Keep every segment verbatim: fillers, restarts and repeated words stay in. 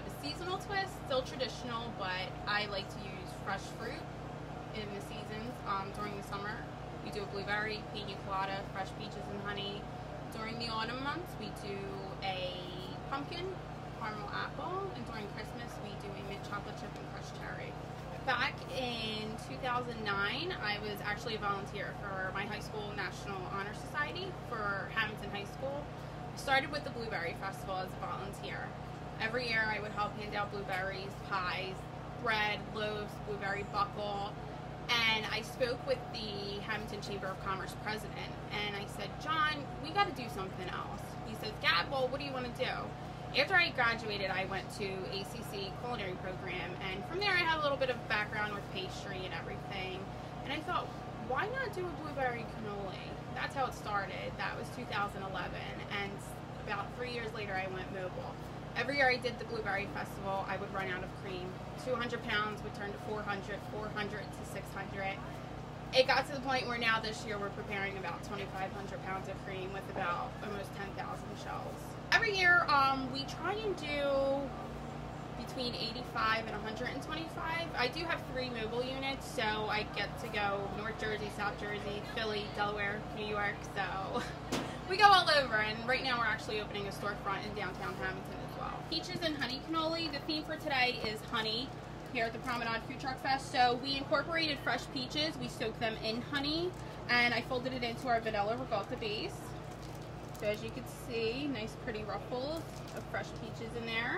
of a seasonal twist, still traditional, but I like to use fresh fruit in the seasons. Um, during the summer, we do a blueberry, pina colada, fresh peaches and honey. During the autumn months, we do a pumpkin, caramel apple, and during Christmas, we do a mint chocolate chip and crushed cherry. Back in two thousand nine, I was actually a volunteer for my high school National Honor Society for Hamilton High School. I started with the Blueberry Festival as a volunteer. Every year I would help hand out blueberries, pies, bread, loaves, blueberry buckle, and I spoke with the Hamilton Chamber of Commerce president, and I said, John, we got to do something else. He says, Gab, well, what do you want to do? After I graduated, I went to A C C culinary program, and from there I had a little bit of background with pastry and everything, and I thought, why not do a blueberry cannoli? That's how it started. That was two thousand eleven, and about three years later I went mobile. Every year I did the Blueberry Festival, I would run out of cream. two hundred pounds would turn to four hundred, four hundred to six hundred. It got to the point where now this year we're preparing about twenty-five hundred pounds of cream with about almost ten thousand shells. Every year um, we try and do between eighty-five and one hundred twenty-five. I do have three mobile units, so I get to go North Jersey, South Jersey, Philly, Delaware, New York, so we go all over, and right now we're actually opening a storefront in downtown Hamilton as well. Peaches and honey cannoli. The theme for today is honey here at the Promenade Food Truck Fest. So we incorporated fresh peaches, we soaked them in honey, and I folded it into our vanilla ricotta base. So as you can see, nice pretty ruffles of fresh peaches in there.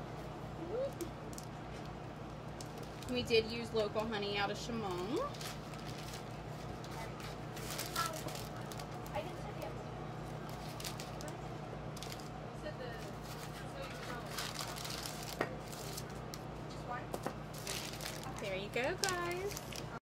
We did use local honey out of Chemung. There you go, guys.